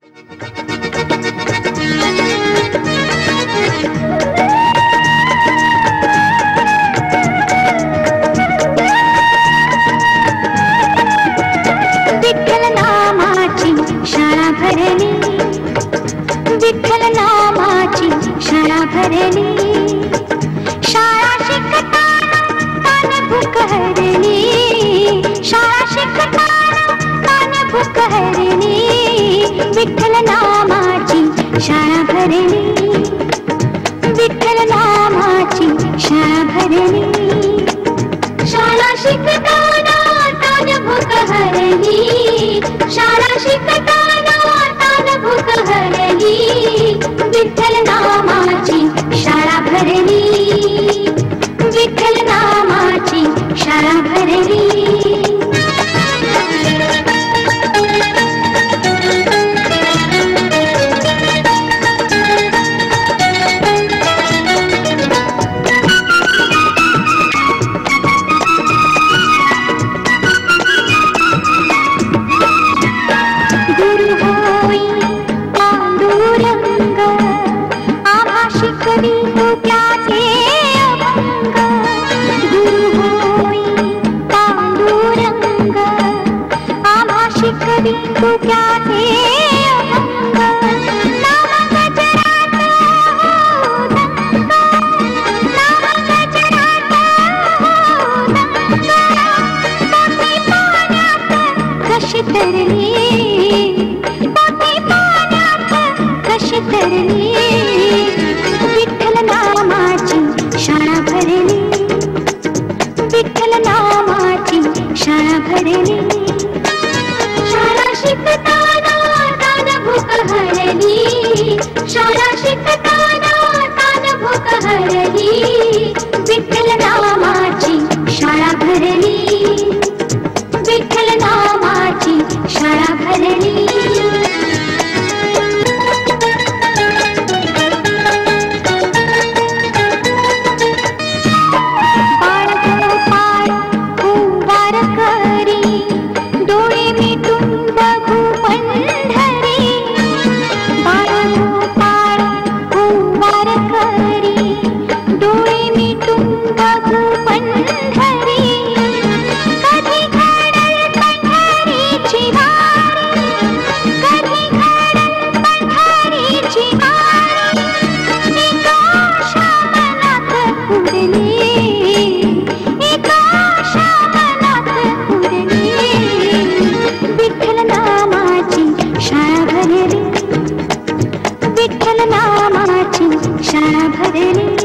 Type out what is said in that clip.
विठ्ठल नामाची शाळा भरली, विठ्ठल नामाची शाळा भरली, शाळा शिकताना तान भूक हरली, शाळा शिकताना तान भूक हरली, विठ्ठल नामाची शाळा भरली, विठ्ठल नामाची शाळा भरली, शाळा शिकताना तान भूक हरली, शाळा शिकताना तान भूक हरली, विठ्ठल नामाची शाळा भरली, विठ्ठल नामाची शाळा भरली. तू क्या थे अभंग, नाम गजरात हो दंगा, नाम गजरात हो दंगा, पोती पाण्यात कशी तरली, पोती पाण्यात कशी तरली, विठ्ठल नामाची शाळा भरली, विठ्ठल नामाची शाळा भरली, शाळा शिकताना तान भूक हरली, शाळा शिकताना तान भूक हरली, विठ्ठल नामाची शाळा भरली, विठ्ठल नामाची शाळा भरली. विठ्ठल नामाची शाळा भरली.